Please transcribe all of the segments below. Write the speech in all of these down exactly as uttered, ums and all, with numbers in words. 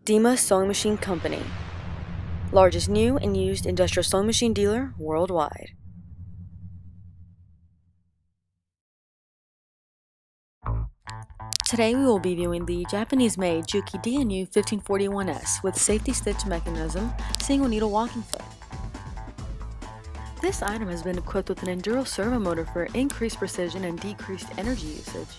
Dima Sewing Machine Company, largest new and used industrial sewing machine dealer worldwide. Today we will be viewing the Japanese-made Juki D N U fifteen forty-one S with safety stitch mechanism, single needle walking foot. This item has been equipped with an enduro servo motor for increased precision and decreased energy usage.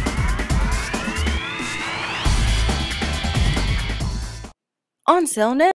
On sale now!